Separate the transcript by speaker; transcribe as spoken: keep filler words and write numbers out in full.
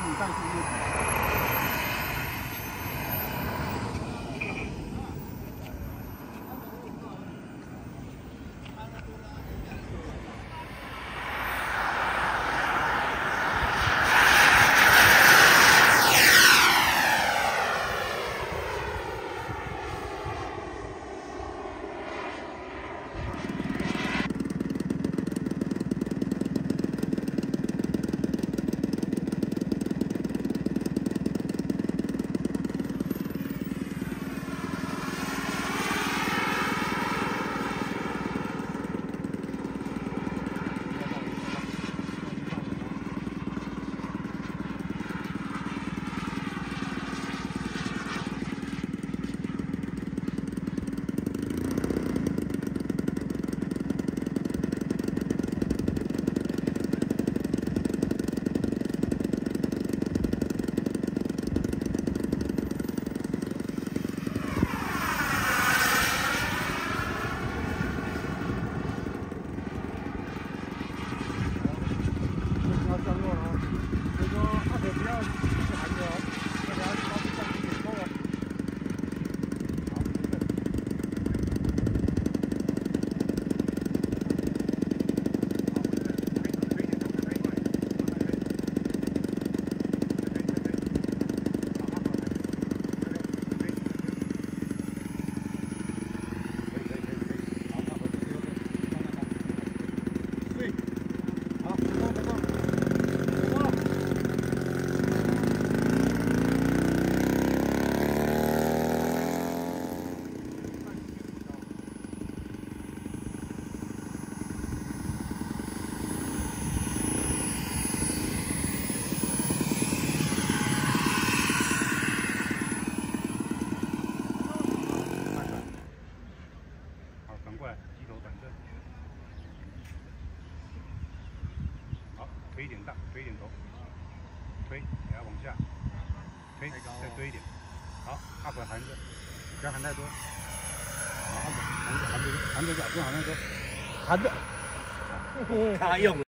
Speaker 1: 你上去就行。
Speaker 2: 推一点大，推一点头，推，给它往下，推，再推一点。好，阿滚含着，不要含太多。好，阿滚含着，含着，含着脚，不要含太多，含着。他用。